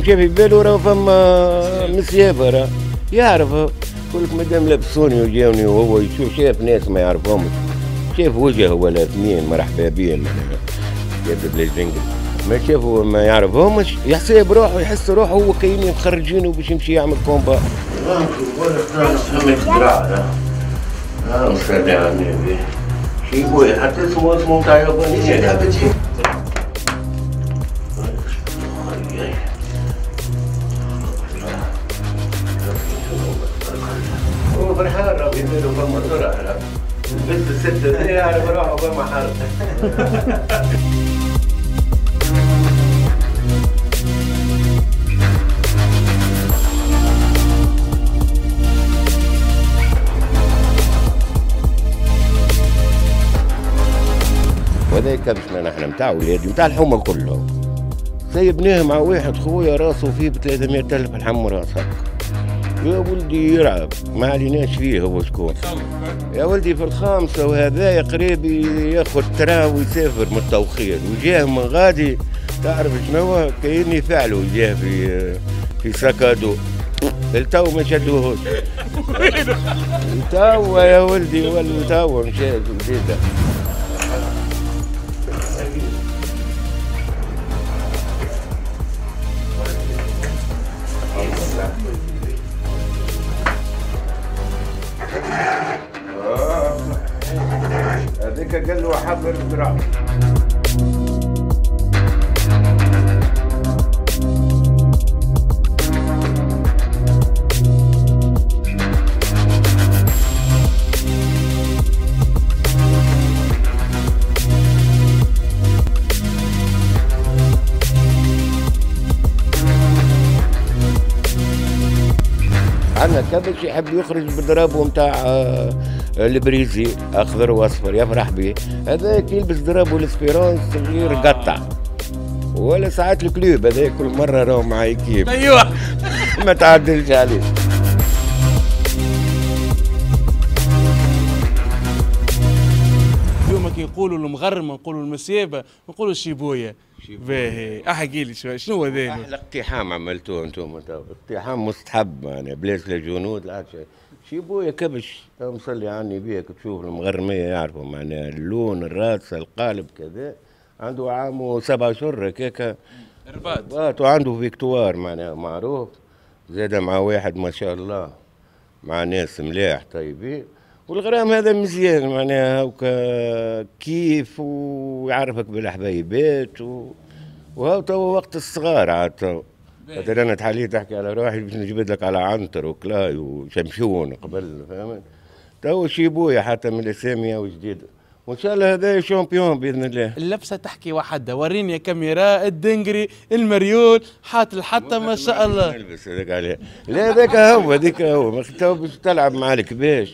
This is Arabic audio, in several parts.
شاف في باله راه فما مسيابه راه يعرف. يقول لك مادام لبسوني وجاوني وهو يشوف شاف ناس ما يعرفهمش، شاف وجه ولا اثنين مرحبا بهم شاف بلاش دنقل ما شافوا ما يعرفهمش يحسب روحه يحس روحه هو كاين مخرجينه باش يمشي يعمل كومبا. صلي على النبي شي يقول حتى اسمه تاع ياباني هو فرحان راه يديروا فما زرع البنت الستة دي يعرف روحه فما حرب. وهذا كبشنا نحن نتاع ولادي نتاع الحومه كلهم سيبناه مع واحد خويا راسه فيه ب 300,000 الحم راسك. يا ولدي يلعب ما عليناش فيه هو شكون. يا ولدي في الخامسة وهذا قريب ياخذ ترا ويسافر من التوخير وجاه من غادي تعرف شنو كاين يفعلوا جاه في سكادو التو ما شدوهوش. التو يا ولدي والتو مشى جديدة. هذيك قال له حضر الزراعة. عندنا كبش يحب يخرج بضرابه نتاع البريزي اخضر واصفر يفرح به. هذاك يلبس ضرابه الاسبيرونس صغير قطع ولا ساعات الكلوب هذا كل مره راهو معايا كيف. ايوه ما تعدلش عليه. اليوم كي يقولوا المغرمه نقولوا المسيابه نقولوا الشيبويه. باهي احكي لي شنو هو ذا؟ احلى اقتحام عملتوه انتم اقتحام مستحب يعني بلاش للجنود لا شيبويا كبش مصلي عني بيك تشوف المغرمية يعرفوا معناها اللون الراس القالب كذا عنده عامه 7 أشهر هكاكا رباط وعنده فيكتوار معناها معروف زاد مع واحد ما شاء الله مع ناس ملاح طيبين والغرام هذا مزيان معناها هكا كيف ويعرفك بالحبايبات وهو تو وقت الصغار عاد تو خاطر انا تحليت تحكي على روحي باش نجبد لك على عنتر وكلاي وشمشون قبل فهمت تو شيبويا حتى من الاسامي وجديده وان شاء الله هذا شامبيون باذن الله. اللبسه تحكي وحده وريني يا كاميرا الدنقري المريول حاط الحطه ما شاء الله. نلبس هذاك عليه لا هذاك هو هذيك هو تو باش تلعب مع الكباش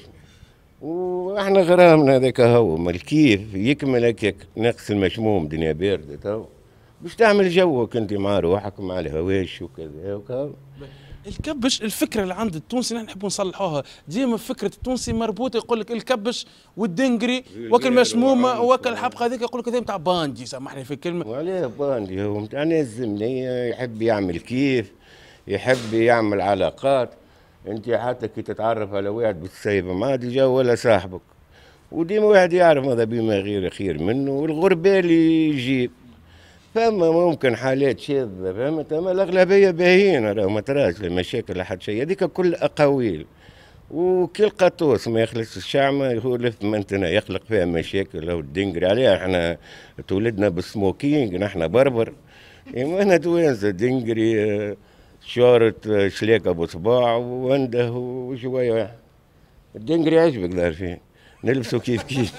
واحنا غرامنا هذاك هو مال كيف يكمل هكاك ناقص المشموم دنيا بارده تو باش تعمل جوك انت مع روحك مع الهواش وكذا وكذا. الكبش الفكره اللي عند التونسي نحن نحبوا نصلحوها ديما فكره التونسي مربوطه يقول لك الكبش والدنقري وكل مشمومه وكل الحبقه هذيك يقول لك هذا نتاع باندي سامحني في الكلمه. وعليه باندي هو نتاع ناس زمنيه يحب يعمل كيف يحب يعمل علاقات. انت حتى كي تتعرف على واحد بالسيبه ما عاد جا ولا صاحبك وديما واحد يعرف هذا بما غير خير منه والغربال اللي يجيب فما ممكن حالات شاذة فهمت اما الاغلبيه باهيين راه ما تراش المشاكل لحد شيء هذيك كل اقاويل وكل قطوس ما يخلص الشعمه يخلف منتنا يخلق فيها مشاكل او الدنقري عليها احنا تولدنا بالسموكينج نحن بربر انا توانسه دنقري شارة شليك ابو صباع وعنده وشويه الدنقري عجبك دار فيه نلبسوا كيف كيف.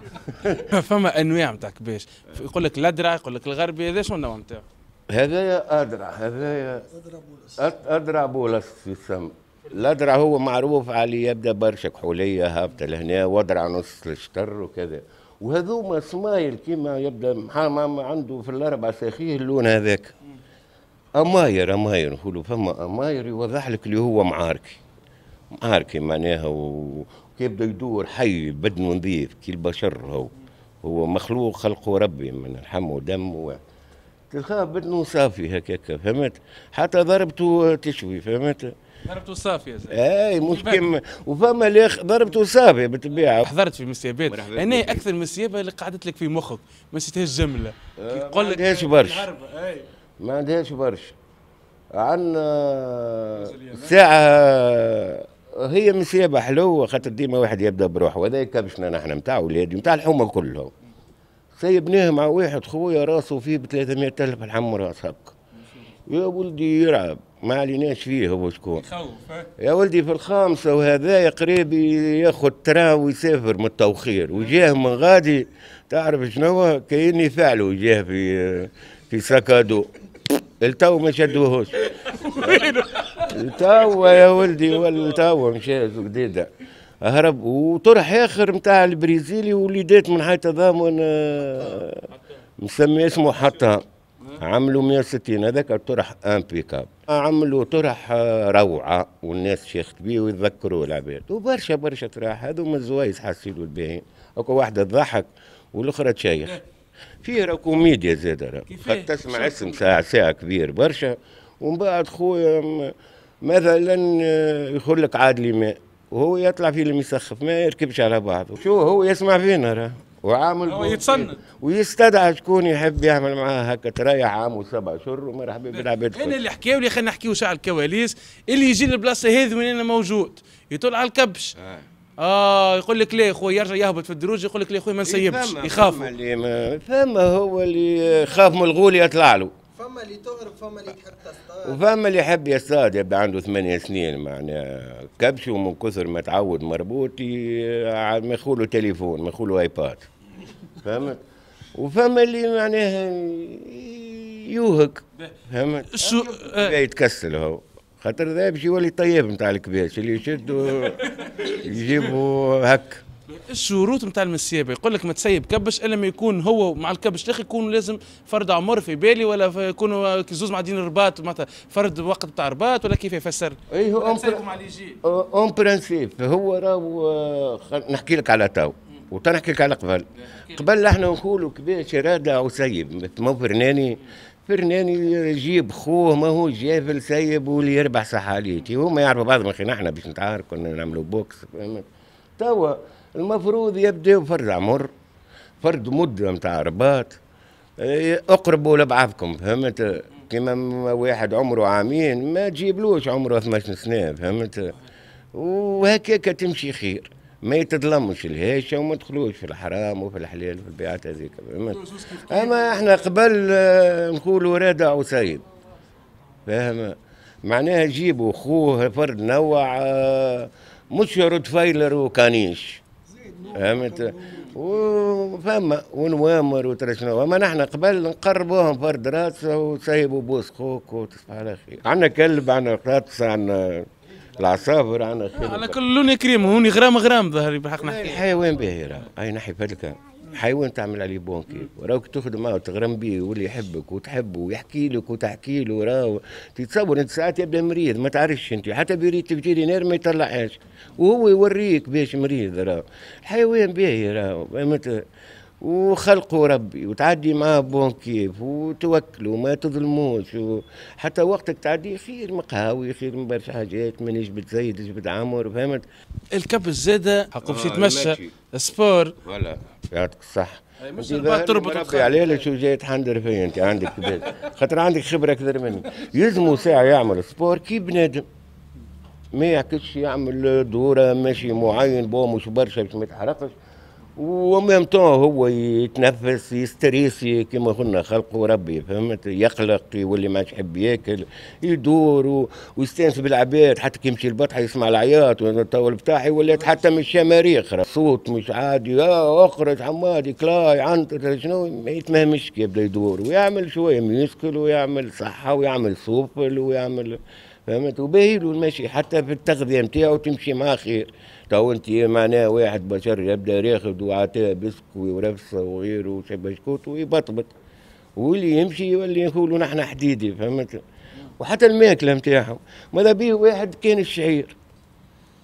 فما انواع نتاع كباش يقول لك الادرع يقول لك الغربي هذا شنو النوع نتاعو؟ هذايا ادرع هذايا ادرع بولس يسمى. الادرع هو معروف عليه يبدا برشا كحوليه هابطه لهنا وادرع نص الشطر وكذا وهذوما سمايل كيما يبدا عنده في الاربع ساخيه اللون هذاك اماير نقولوا فما اماير يوضح لك اللي هو معاركي معناها وكيبدا يدور حي بدنه نظيف كي البشر هو مخلوق خلقه ربي من الحم ودم تخاف بطنه صافي هكاك فهمت، حتى ضربته تشوي فهمت. ضربته صافية زي اي مش كيما، وفما اللي ضربته صافي بالطبيعه. حضرت في مسيابات، مرحبا انا بك. اكثر مسيابه اللي قعدت لك في مخك ما نسيتهاش جمله ما عندهاش برشا، الهربة، اي ما عندهاش برشا. عندنا ساعة هي مسيابة حلوة، خاطر ديما واحد يبدا بروحه، وهذا كبشنا نحن نتاع ولادي نتاع الحومة كلهم. سيبناه مع واحد خويا راسه فيه ب 300,000 الحم راس هكا. يا ولدي يرعب، ما عليناش فيه هو شكون. يخوف. يا ولدي في الخامسة وهذا قريب ياخذ ترا ويسافر من التوخير، وجاه من غادي تعرف شنو كأني فعله، جاه في سكادو التو ما شدوهوش. التو يا ولدي والتو مشى جديدة هرب، وطرح اخر نتاع البرازيلي وليدات من حيث ضامن مسمي اسمه حطام. عملوا 160 هذاك الطرح امبيكاب، عملوا طرح روعه والناس شيخت بيه ويتذكروا العباد، وبرشا برشا طرح هذوما الزوايز حاسيلو الباهين. هكا واحده تضحك والاخرى تشيخ. فيه راه كوميديا زاده، قد تسمع اسم ساعه كبير برشا، ومن بعد خويا مثلا يقول لك عادلي ماء وهو يطلع فيلم يسخف ما يركبش على بعضه. شو هو يسمع فينا راه وعامل هو يتصنت ويستدعى شكون يحب يعمل معاه هكا تريح عام و7 اشهر ومرحبا بالعباد. انا اللي حكاو لي خلينا نحكيو على الكواليس اللي يجي للبلاصه هذه وين انا موجود يطل على الكبش. يقول لك لا خويا يرجع يهبط في الدروج يقول لك لا خويا ما نسيبش يخافوا. فما هو اللي يخاف من الغول يطلع له، فما اللي تهرب، فما اللي تحب تصطاد، وفما اللي يحب يصطاد يبدا عنده 8 سنين معناها كبش، ومن كثر ما تعود مربوط ما يخولوا تليفون ما يخولوا ايباد فهمت. وفما اللي معناها يوهق فهمت. شو يتكسل هو خاطر ذا باش يولي طيب نتاع الكباش اللي يشدوا يجيبوا هك. الشروط نتاع المسيابه يقول لك ما تسيب كبش الا ما يكون هو مع الكبش الاخر يكون لازم فرد عمر في بالي، ولا يكونوا زوز معدين رباط معناتها فرد وقت بتاع رباط، ولا كيف يفسر؟ اي هو اون برانسيب هو راهو نحكي لك على تو وتنحكي لك على قبل احنا نقولوا كباش رادع وسيب مو فرناني يجيب خوه ما هو جافل سيب واللي يربح صحاليتي هما يعرفوا بعضهم. اخي نحن باش نتعارك كنا نعملوا بوكس فهمت. توا المفروض يبداو فرد عمر فرد مده نتاع رباط، اقربوا لبعضكم فهمت. كيما واحد عمره عامين ما تجيبلوش عمره 12 سنه فهمت، وهكاك تمشي خير، ما يتظلمش الهيشه وما تدخلوش في الحرام وفي الحلال وفي البيعات هذيك فهمت. اما احنا قبل نقولوا رادع وسيد فاهم، معناها جيبوا خوه فرد نوع مش روتفايلر وكانيش فهمت، وفما ونوامر وترى شنو. اما نحن قبل نقربوهم فرد راسه وسيبوا بوس خوك وتصبح على خير. عندنا كلب، عندنا قطاطس، عندنا العصافر، عندنا خير على كل لون كريم هوني غرام ظهري بحق نحكي. الحيوان باهي راه اي نحي فلكه حيوان تعمل عليه بونكي وراك تخدم معه وتغرم بيه واللي يحبك وتحبه ويحكي لك وتحكي له. راهو تتصور انت ساعات يبدا مريض ما تعرفش انت حتى بريد تفجيري نار ما يطلعهاش وهو يوريك باش مريض. راهو الحيوان باهي راهو فهمت، وخلقه ربي وتعدي معاه بون كيف وتوكلوا ما تظلموش، حتى وقتك تعدي خير مقهاوي خير من برشا حاجات من يجبد زيد يجبد عمر فهمت. الكبش زاده حقه باش يتمشى سبور ولا يعطيك الصح. مش البعض تربط ربي عليه شو جاي تحندر فيا انت عندك كبير خاطر عندك خبره اكثر مني. يلزموا ساعه يعمل سبور كي بنادم ما يعكسش يعمل دوره ماشي معين بو مش برشا باش ما يتحرقش، وميم طون هو يتنفس يستريسي كما قلنا خلقه ربي فهمت، يقلق يولي ما يحب ياكل يدور ويستانس بالعباد، حتى كي يمشي البطحه يسمع العياط والطول بتاعي ولات حتى من الشماريخ صوت مش عادي اخرج حمادي كلاي عنتر شنو ما يتمهمش كي يبدا يدور ويعمل شويه ميسكل ويعمل صحه ويعمل سوفل ويعمل فهمت، وباهي له المشي حتى في التغذيه نتاعو تمشي معاه خير. تو انت معناه واحد بشر يبدا ياخذ وعطاه بسكوي ورفصه وغيره وشبشكوت ويبطبط واللي يمشي يولي نقولوا نحن حديدي فهمت. وحتى الماكله نتاعهم ماذا بيه واحد كان الشعير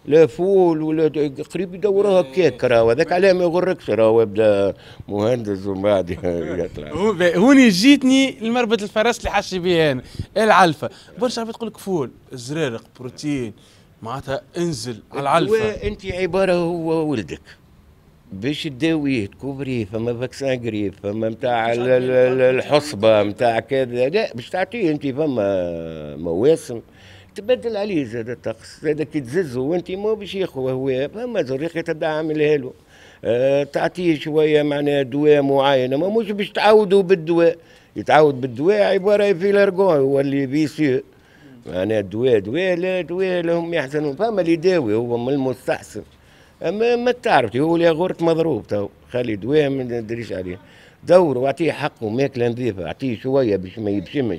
لا فول ولا قريب يدوروها كيك راهو، هذاك علاه ما يغركش راهو يبدا مهندس ومن بعد يطلع. هوني جيتني المربط الفرس اللي حاشي بيه انا العلفه. برشا عباد تقول لك فول الزرارق بروتين معناتها انزل على العلفه. انت عباره هو ولدك باش تداويه تكوفريه، فما فاكسان قريب، فما نتاع الحصبه نتاع كذا، لا باش تعطيه انت فما مواسم تبدل عليه زاد الطقس، زاد كي تززه وانت مو باش ياخذ هو، فما زريقه تبدا عاملها له. تعطيه شويه معناها دواء معينه، ما مش باش تعودوا بالدواء، يتعود بالدواء عباره في الارجون هو اللي بيسيو معناها دواء لا دواء لهم يحسنون، فما اللي يداوي هو من المستحسن. اما ما تعرف هو اللي غرت مضروب تو، خلي دواء ما ندريش عليه، دور واعطيه حقه ماكله نظيفه، اعطيه شويه باش ما يبشمش،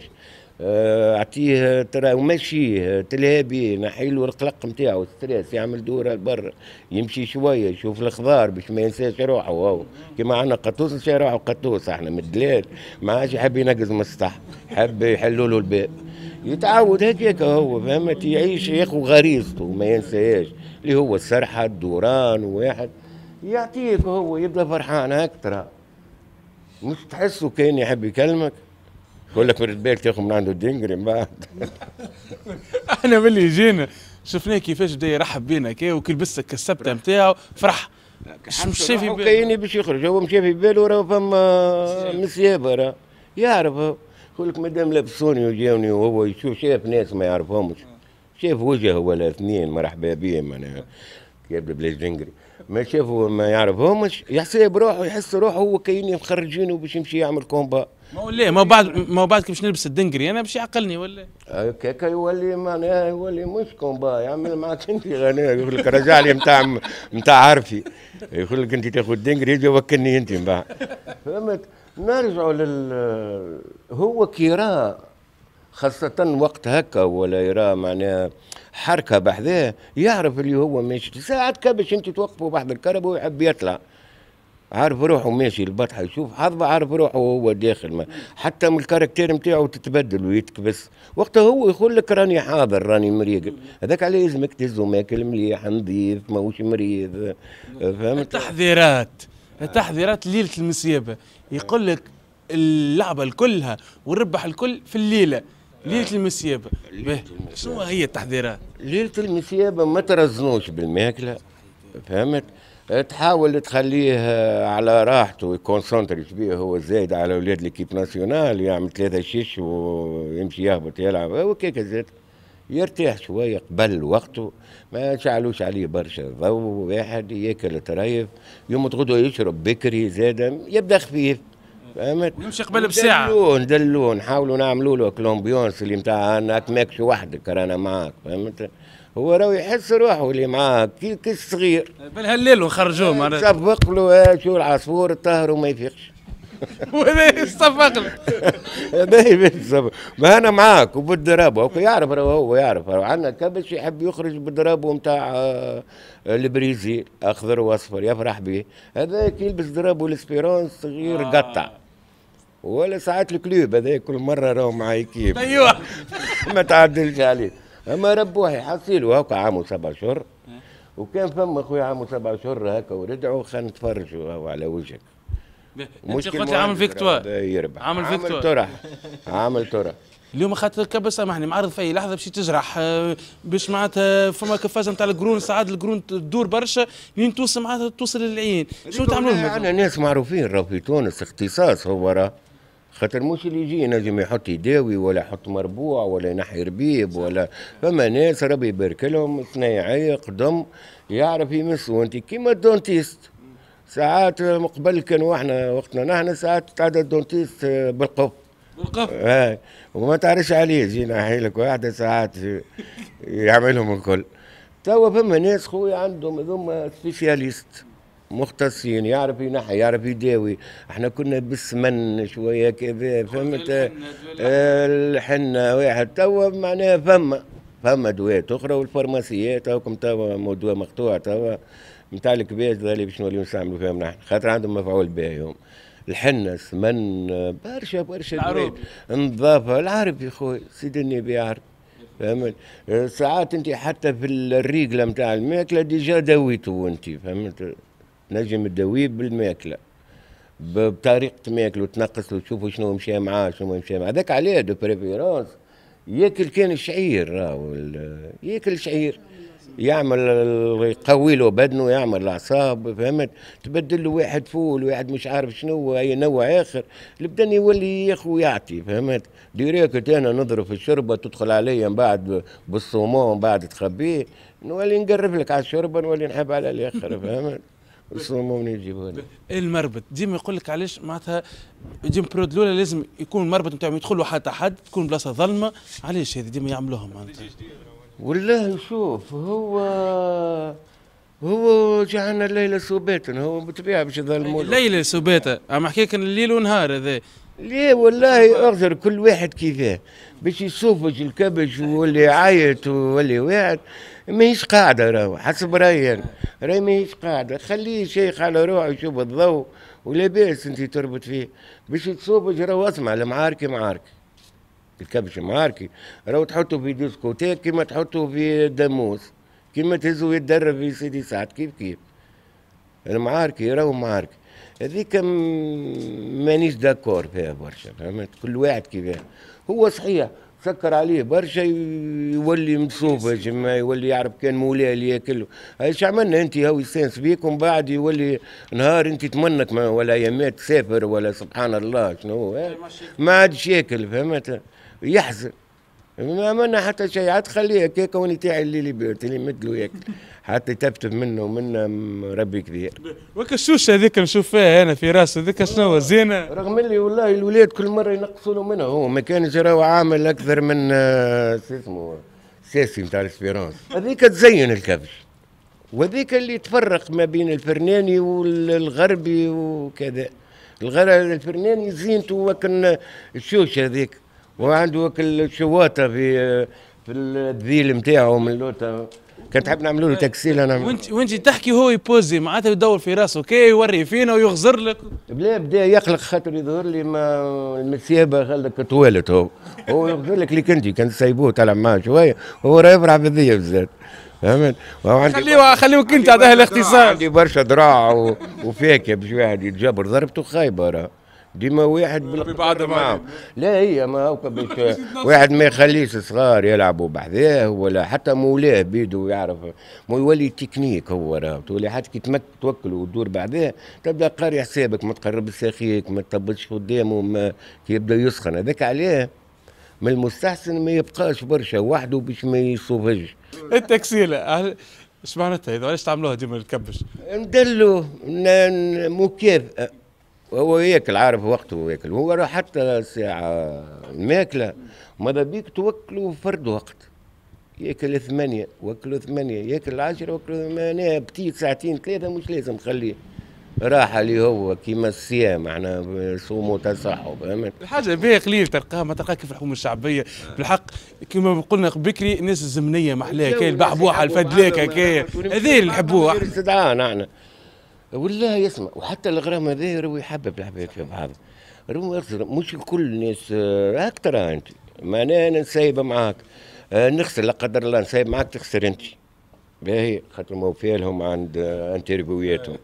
اعطيه ترى ومشيه تلهابي، نحي له القلق نتاعو ستريس، يعمل دوره لبرا، يمشي شويه يشوف الخضار باش ما ينساش روحه، هو كيما عندنا قطوس نسى روحه قطوس، احنا من الدلال ما عادش يحب ينقز من السطح، حب يحلوا له الباب، يتعود هكاك هو فهمت، يعيش ياخذ غريزته ما ينساهاش اللي هو السرحه الدوران، واحد يعطيك هو يبدا فرحان اكثر، مش تحسه كان يحب يكلمك يقول لك رد بالك تاخذ من عنده الدنقري من بعد. احنا ملي جينا شفناه كيفاش بدا يرحب بينا كي وكل بسك السبته نتاعو فرح. مش شايف في باله كايني باش يخرج، هو مشى في باله راه فما مسيابه راه يعرف، يقول لك مادام لبسوني وجاوني وهو يشوف شاف ناس ما يعرفهمش، شاف وجه ولا اثنين مرحبا بهم معناها يبدا بلاش دنقري، ما شافوا ما يعرفهمش يحسب روحه يحس روحه هو كاين مخرجينه باش يمشي يعمل كومبا. ما هو ليه ما هو بعد كي باش نلبس الدنقري انا باش يعقلني ولا هكاك يولي معناها يولي مش كومبا، يعمل معك انت غناء، يقول لك رجع لي نتاع عرفي، يقول لك انت تاخذ دنقري يجي وكلني انت من بعد. فهمت؟ نرجعوا هو كي يرى خاصة وقت هكا ولا يرى معناها حركة بحذاه يعرف اللي هو ماشي، ساعات كبش انت توقفه بحذا الكرب ويحب يطلع، عارف روحه ماشي البطحه يشوف حظه، عارف روحه وهو داخل، ما حتى من الكاركتير نتاعو تتبدل ويتكبس، وقتها هو يقول لك راني حاضر راني مريقل، هذاك عليه لازمك تهزو ماكل مليح نظيف ماهوش مريض. فهمت؟ التحذيرات ليله المسيابه يقول لك اللعبه كلها والربح الكل في الليله ليله المسيابه. شنو هي التحذيرات؟ ليله المسيابه ما ترزنوش بالماكله، فهمت؟ تحاول تخليه على راحته ويكونسنتريش بيه، هو زايد على اولاد ليكيب ناسيونال يعمل 3 شيش ويمشي يهبط يلعب، هو كيك زاد يرتاح شويه قبل وقته، ما شعلوش عليه برشا ضوء، واحد ياكل تريف، يوم غدوه يشرب بكري زاد يبدا خفيف، فهمت؟ يمشي قبل بساعه ندلوه نحاولوا نعملوا له كلومبيونس اللي نتاع انك ماكش وحدك رانا معاك، فهمت؟ هو راهو يحس روحه اللي معاه كي الصغير بالهالليل ونخرجوه معناتها صفق له شو العصفور الطاهر وما يفيقش. وهذا يصفق له هذا يصفق، ما انا معاك وبالضرب يعرف هو يعرف عندنا كبش يحب يخرج بالضرب نتاع البريزيل اخضر واصفر يفرح به، هذا كي يلبس ضرب والاسبيرونس صغير قطع، ولا ساعات الكلوب هذا كل مره راهو مع كيف ايوه ما تعدلش عليه، اما ربوه يحصلوا هكا عامو 7 اشهر، وكان فما خويا عامو 7 اشهر هكا ورجعوا خلينا نتفرجوا على وجهك. مش قلت لي عامل فيكتوار يربح عامل فيكتوار طرح عامل طرح اليوم اخذت الكبه سامحني معرض في اي لحظه باش تجرح باش معناتها فما كفازه نتاع القرون، ساعات القرون تدور برشا لين توصل معناتها توصل للعين، شنو تعملوا لهم؟ انا ناس معروفين راهو في تونس اختصاص هو راه، خاطر مش اللي يجي نجم يحط يداوي ولا يحط مربوع ولا ينحي ربيب ولا، فما ناس ربي يبارك لهم صنايعيه قدم يعرف يمس، وانت كيما الدونتيست ساعات قبل كانوا احنا وقتنا نحن ساعات تعدى الدونتيست بالقف وما تعرفش عليه جينا نحيلك واحده ساعات يعملهم الكل. توا فما ناس خويا عندهم هذوما سبيسياليست مختصين، يعرف ينحي يعرف يداوي، احنا كنا بالسمن شويه كذا فهمت، الحنه واحد توا معناها فما دوات اخرى، والفارماسيات هاكم توا دواء مقطوع توا نتاع الكباش اللي باش نوليو نستعملوا فيهم نحن، خاطر عندهم مفعول بهم، الحنه السمن برشا دوات، النظافه العرب يا خويا سيدي النبي يعرف فهمت. ساعات انت حتى في الريقله نتاع الماكله ديجا دويتو انت فهمت، نجم تدويه بالماكله بطريقه ماكله تنقص له تشوفوا شنو مشى معاه شنو ما مشى معاه، هذاك عليه دو بريفيرونس ياكل كان الشعير راهو ياكل الشعير يعمل يقوي له بدنه يعمل الاعصاب فهمت، تبدل له واحد فول واحد مش عارف شنو اي نوع اخر البدن يولي ياخذ ويعطي فهمت. ديريكت انا نضرب في الشوربه تدخل عليا من بعد بالصومون بعد تخبيه نولي نقرب لك على الشوربه نولي نحب على الاخر فهمت. الصومون يجيبوا لنا المربط ديما يقول لك علاش معناتها جيم برود الاولى لازم يكون المربط نتاعهم يدخلوا حتى حد تكون بلاصه ظلمه، علاش هذه ديما يعملوها معناتها؟ والله شوف هو جعلنا الليلة سباتا هو بالطبيعة باش يظلموا الليل سباتة اما حكيك الليل والنهار هذا. ليه والله اغزر كل واحد كيفاه باش يصوفج الكبش واللي يعيط واللي واحد ماهيش قاعدة راهو حسب رأيي أنا راهي ماهيش قاعدة خليه شيخ على روحه يشوف الضوء ولا باس انت تربط فيه باش تصوفج راهو اسمع المعاركة معاركة الكبش معاركي راهو تحطه في ديسكوتيك كيما تحطه في داموس كيما تهزو يتدرب في سيدي سعد كيف المعاركي راهو معاركي هذيك مانيش داكور فيها برشا فهمت كل واحد كيفاه هو صحيح سكر عليه برشا يولي مصوفج ما يولي يعرف كان مولاه اللي ياكله ايش عملنا انت هو يستانس بيك ومن بعد يولي نهار انت تمنك ولا يامات تسافر ولا سبحان الله شنو هو ما عادش ياكل فهمت يحزن ما عملنا حتى شيء عاد خليه هكاك وني تاعي اللي بيت اللي مدلو ياكل حتى تفتف منه ومنا ربي كبير. وك الشوشه هذيك نشوف فيها انا في راسه هذيك شنو زينه؟ رغم اللي والله الولاد كل مره ينقصوا له منها هو ما كانش راهو عامل اكثر من شو اسمه ساسي نتاع الاسبيرونس هذيك تزين الكبش وهذيك اللي تفرق ما بين الفرناني والغربي وكذا. الفرناني زينته وكن الشوشه هذيك وعنده وكل الشواطه في الذيل نتاعو من لوطه كان تحب نعملوا له تكسيل انا وانت تحكي هو يبوزي معناتها يدور في راسه كي يوري فينا ويغزر لك بدا يقلق خاطر يظهر لي ما المسيابه خلك توالت هو يغزر لك ليك انت كان سايبوه تلعب معاه شويه هو راه يفرح بالذيه بالذات فهمت. خليوك انت هذا الاختصار عندي برشا دراع وفاكهه باش واحد يتجبر ضربته خايبه راه ديما واحد ببعض معاه لا هي ما هو باش واحد ما يخليش صغار يلعبوا بحذاه ولا حتى مولاه بيدو يعرف مو يولي تكنيك هو راه تولي حتى كي توكل وتدور بعدها تبدا قاري حسابك ما تقربش اخيك ما تطبش قدامه ما كي يبدا يسخن هذاك عليه من المستحسن ما يبقاش برشا وحده باش ما يصوفجش. التكسيله ايش معناتها هذا؟ علاش تعملوها ديما الكبش؟ ندلو مكافأة هو ياكل عارف وقته وياكل هو راه حتى ساعة الماكلة ماذا بيك توكلوا فرد وقت ياكل 8 وكلوا 8 ياكل 10 وكلوا 8 بتيت ساعتين 3 مش لازم خليه راحة اللي هو كيما الصيام معناها صوموا تصحوا فهمت. الحاجة باهية قليل تلقاها ما تلقاها كيف الحكومة الشعبية بالحق كيما قلنا بكري الناس الزمنية محلاها كاين البحبوحة الفدلاكة كاين هذي اللي نحبوها استدعاء نحن والله يسمع وحتى الغرام هذا راهو يحبب الحبايب في بعض راهو مش الكل الناس اكثر انت معناها انا نسايبه معاك نخسر لا قدر الله نسايب معاك تخسر انت باهي خاطر موفيالهم عند انترفيوياتهم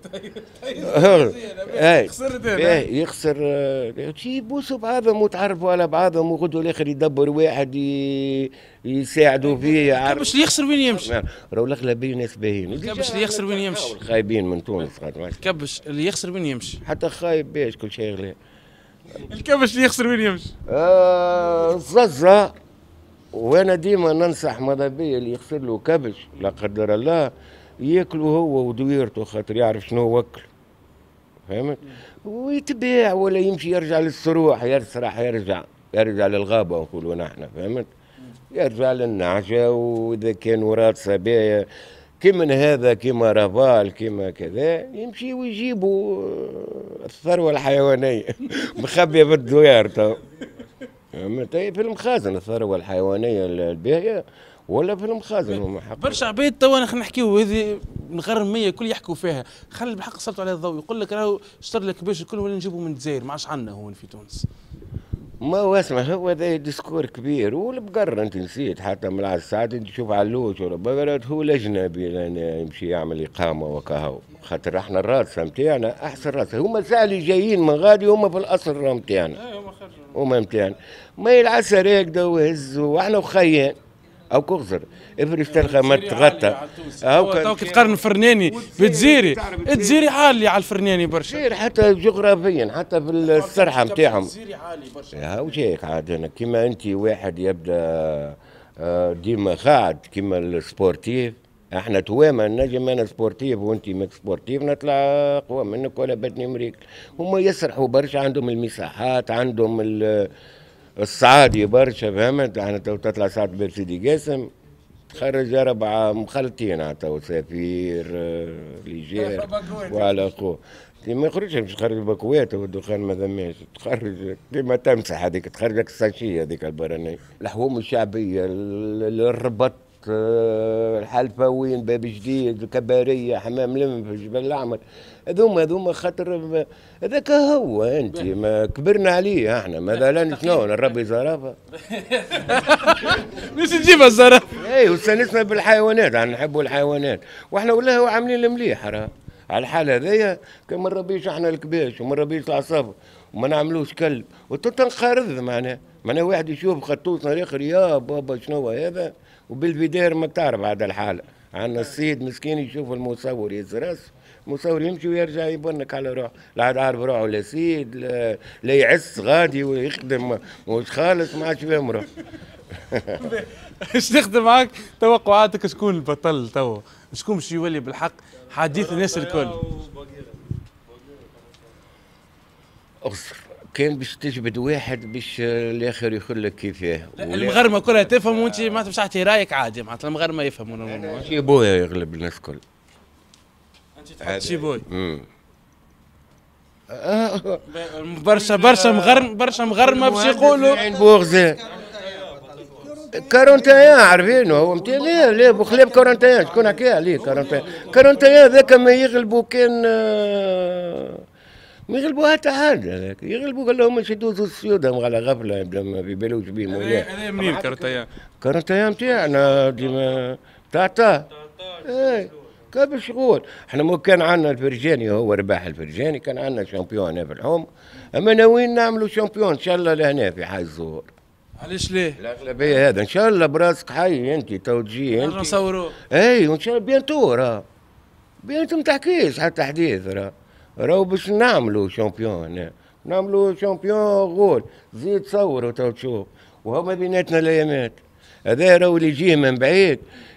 باهي يخسر يبوسوا بعضهم وتعرفوا على بعضهم وغدوا الاخر يدبر واحد يساعدوا فيه باش اللي يخسر وين يمشي راهو الاغلبيه ناس باهيين باش اللي يخسر وين يمشي خايبين من تونس كبش اللي يخسر وين يمشي حتى خايب باش كل شيء غلي الكبش اللي يخسر وين يمشي ززة وانا ديما ننصح ماذا بيا اللي يخسر له كبش لا قدر الله ياكله هو ودويرته خاطر يعرف شنو وكل فهمت ويتباع ولا يمشي يرجع للسروح يسرح يرجع للغابه نقولوا نحن فهمت يرجع للنعجه واذا كان وراد صبايا كيما هذا كيما رافال كيما كذا يمشي ويجيبوا الثروه الحيوانيه مخبيه بالدوير تو في المخازن الثروه الحيوانيه الباهيه ولا في المخازن هما حق برشا عباد توا خلينا نحكيو هذه مغرميه كل يحكوا فيها خلي بالحق سلطوا عليها الضوء يقول لك راهو اشتر لك باش الكل ولا نجيبوا من الجزائر ما عادش عندنا هون في تونس ما هو اسمع، هو ذا ديسكور كبير والبقر انت نسيت حتى من الساعات انت تشوف علوش ولا بقرة هو الاجنبي لان يمشي يعمل اقامه وكهو، خاطر احنا الراسه نتاعنا احسن راسه، هما ساعة جايين من غادي هما في الاصل راه نتاعنا، هما نتاعنا ما العسل هكذا وهزوا واحنا وخيان او كغزر افرش تلقى ما تغطى تو كي تقارن فرناني بتزيري تزيري عالي على الفرناني برشا، غير حتى جغرافيا حتى في السرحه نتاعهم تزيري عالي برشا. يا وجهك عاد انا كيما انت واحد يبدا ديما قاعد كيما السبورتيف، احنا توامه نجم انا سبورتيف وانت ماك سبورتيف نطلع اقوى منك ولا بدني مريك، هما يسرحوا برشا عندهم المساحات عندهم الصعادي برشا فهمت، احنا تو تطلع ساعة بيرسيدي قاسم تخرج 4 مخلطين تو سفير ليجير وعلى اخوه ما يخرجش باش تخرج بكويت والدخان ما ذماش تخرج كيما تمسح هذيك تخرجك الساشيه هذيك البرانيه، اللحوم الشعبيه الربط الحلفاوين باب جديد الكباريه حمام لم في الجبل الاحمر هذوما خاطر هذاك هو انت ما كبرنا عليه احنا مثلا شنو نربي زرافه مش تجيبها الزرافه اي واستانسنا بالحيوانات احنا نحبوا الحيوانات واحنا والله عاملين المليح راه على الحال هذايا كان ما نربيش احنا الكباش وما نربيش العصافر وما نعملوش كلب وتنقرض معناها واحد يشوف خطوطنا الاخر يا بابا شنو هذا وبالفيدير ما تعرف هذا الحاله عندنا السيد مسكين يشوف المصور يزرس المصور يمشي ويرجع يبنك على روحه لا عاد عارف روحه لا سيد لا يعس غادي ويخدم مش خالص ما عادش فاهم روحه. ايش نخدم معاك توقعاتك شكون البطل توا؟ شكون باش يولي بالحق حديث الناس الكل؟ اقصر كان باش تجبد واحد باش الاخر يقول لك كيفاه المغرمه كلها تفهم وانت ما باش تعطي رايك عادي معناتها المغرمه يفهموا شي بويا يغلب الناس الكل انت تحط شي بوي امم برشا مغرمه باش يقولوا عين بوغزه 41 عارفينه هو لا بخليب 41 شكون حكى عليه 41 ذاك ما يغلبوا كان ما يغلبوا حتى حاجه هذاك يغلبوا قال لهم مش يدوزوا السيودهم على غفله يبدا ما بيبالوش بهم هذا منين 41 نتاعنا ديما تاع اي كان شغل احنا مو كان عندنا الفرجاني هو رباح الفرجاني كان عندنا شامبيون في الحوم اما ناويين نعملوا شامبيون ان شاء الله لهنا في حي الزهور. علاش ليه؟ الاغلبيه هذا ان شاء الله براسك حي انت تو تجي انت نصوروه اي وان شاء الله بيانتو راه بيانتو ما تحكيش حتى حديث راهو باش نعملوا شامبيون نعملوا شامبيون غول زيد تصوروا تو تشوف وهما بيناتنا الايامات هذا راهو اللي يجيه من بعيد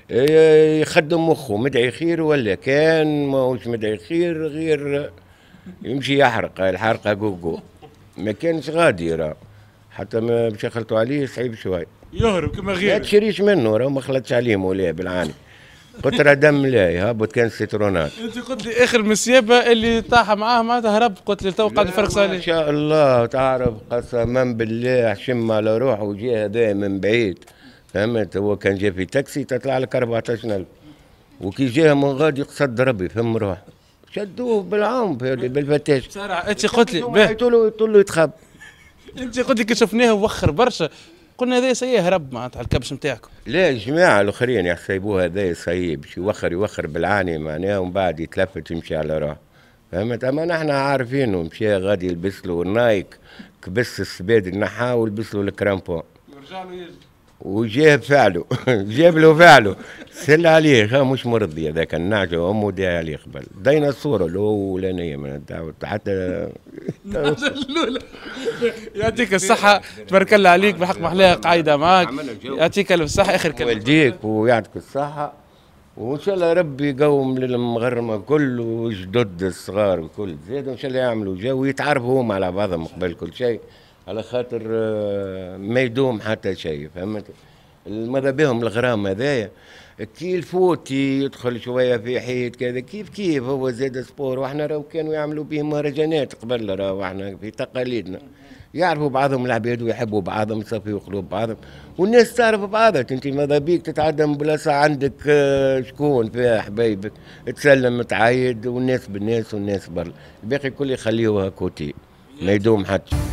يخدم مخه مدعي خير ولا كان ماهوش مدعي خير غير يمشي يحرق الحرقه جوجو ما كانش غادي راه حتى ما باش يخلطوا عليه صعيب شوي يهرب كما غير ما تشريش منه راه ما خلطش عليه مولاي بالعاني قلت راه دم لا هابط كان سيترونات. انت قلت لي اخر مسيابه اللي طاح معاه معناتها هرب قلت لي تو قاعد يفرقص عليه ان شاء الله تعرف قسما بالله شم على روحه وجا هذا من بعيد فهمت هو كان جا في تاكسي تطلع لك 14,000 وكي جاه من غادي قصد ربي فهم روح شدوه بالعنف بالفتاش بصراحه انت قلت لي قلت له يتخب انت قلت لي كي شفناه وخر برشا قلنا هذا سيء هرب معناتها الكبش نتاعكم. لا الجماعه الاخرين يحسبوه هذا سيء باش يوخر بالعاني معناها ومن بعد يتلفت يمشي على روحه فهمت اما نحن عارفينه مشى غادي يلبس له النايك كبس السباد النحا ولبس له الكرامبون ورجع له يجي وجاب فعله جاب له فعله سل عليه مش مرضي هذاك النعجه وامه داعي عليه قبل دينا الصوره الاولانيه من الدعوه حتى الاولى. يعطيك الصحه تبارك الله عليك بحق محلاها قاعده معاك يعطيك الف صحه اخر كلمه والديك ويعطيك الصحه وان شاء الله ربي يقوم للمغرمه كل وجدد الصغار الكل زاد ان شاء الله يعملوا جو ويتعرفوا هم على بعضهم قبل كل شيء على خاطر ما يدوم حتى شيء فهمت ماذا بهم الغرام هذايا كي الفوتي يدخل شويه في حيط كذا كيف هو زاد سبور واحنا راهو كانوا يعملوا به مهرجانات قبل راهو احنا في تقاليدنا يعرفوا بعضهم العباد ويحبوا بعضهم يصفيوا قلوب بعضهم والناس تعرف بعضها انت ماذا بيك تتعدى من بلاصه عندك شكون فيها حبايبك تسلم تعايد والناس بالناس والناس برا الباقي كل يخليوها كوتي ما يدوم حتى